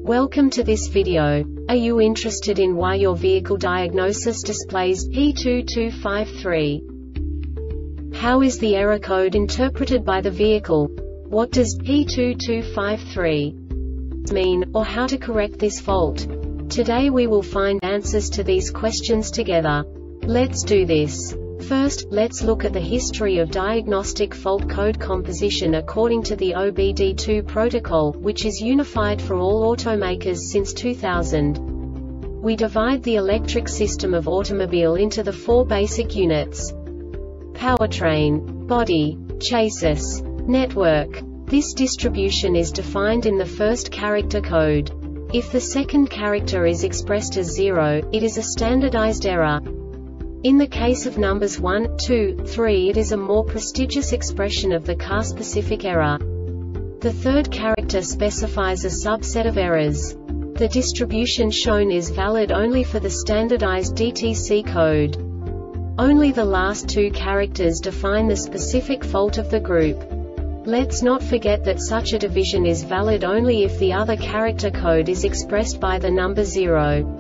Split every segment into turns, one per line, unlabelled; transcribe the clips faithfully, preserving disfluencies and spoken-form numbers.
Welcome to this video. Are you interested in why your vehicle diagnosis displays P two two five three? How is the error code interpreted by the vehicle? What does P two two five three mean, or how to correct this fault? Today we will find answers to these questions together. Let's do this. First, let's look at the history of diagnostic fault code composition according to the O B D two protocol, which is unified for all automakers since two thousand. We divide the electric system of automobile into the four basic units: powertrain, body, chassis, network. This distribution is defined in the first character code. If the second character is expressed as zero, it is a standardized error. In the case of numbers one, two, three, it is a more prestigious expression of the car-specific error. The third character specifies a subset of errors. The distribution shown is valid only for the standardized D T C code. Only the last two characters define the specific fault of the group. Let's not forget that such a division is valid only if the other character code is expressed by the number zero.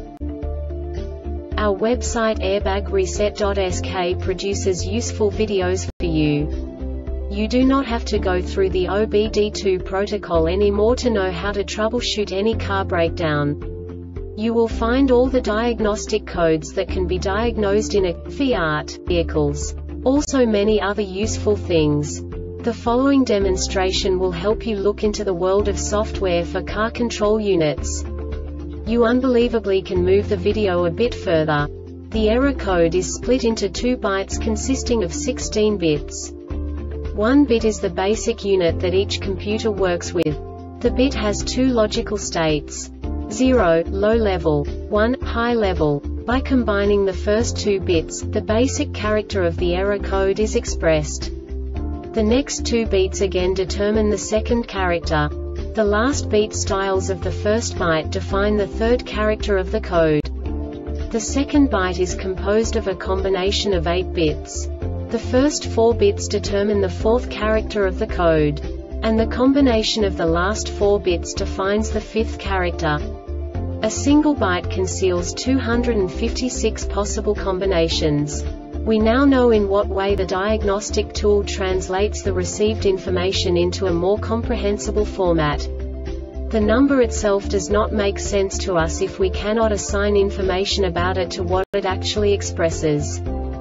Our website airbag reset dot S K produces useful videos for you. You do not have to go through the O B D two protocol anymore to know how to troubleshoot any car breakdown. You will find all the diagnostic codes that can be diagnosed in a Fiat vehicles. Also many other useful things. The following demonstration will help you look into the world of software for car control units. You unbelievably can move the video a bit further. The error code is split into two bytes consisting of sixteen bits. One bit is the basic unit that each computer works with. The bit has two logical states: zero, low level, one, high level. By combining the first two bits, the basic character of the error code is expressed. The next two beats again determine the second character. The last beat styles of the first byte define the third character of the code. The second byte is composed of a combination of eight bits. The first four bits determine the fourth character of the code. And the combination of the last four bits defines the fifth character. A single byte conceals two hundred fifty-six possible combinations. We now know in what way the diagnostic tool translates the received information into a more comprehensible format. The number itself does not make sense to us if we cannot assign information about it to what it actually expresses.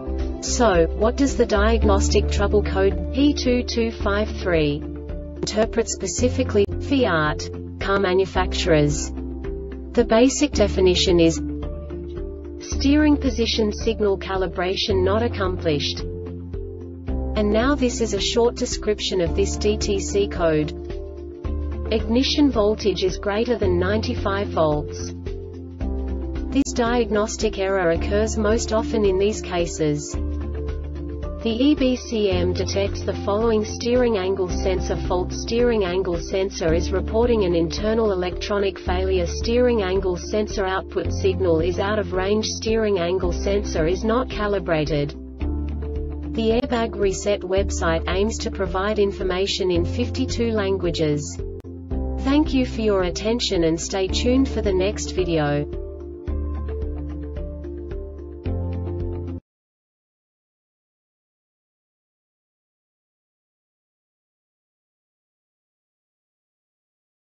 So, what does the diagnostic trouble code P two two five three interpret specifically for Fiat car manufacturers? The basic definition is steering position signal calibration not accomplished. And now this is a short description of this D T C code. Ignition voltage is greater than ninety-five volts. This diagnostic error occurs most often in these cases. The E B C M detects the following steering angle sensor fault. Steering angle sensor is reporting an internal electronic failure. Steering angle sensor output signal is out of range. Steering angle sensor is not calibrated. The Airbag Reset website aims to provide information in fifty-two languages. Thank you for your attention and stay tuned for the next video.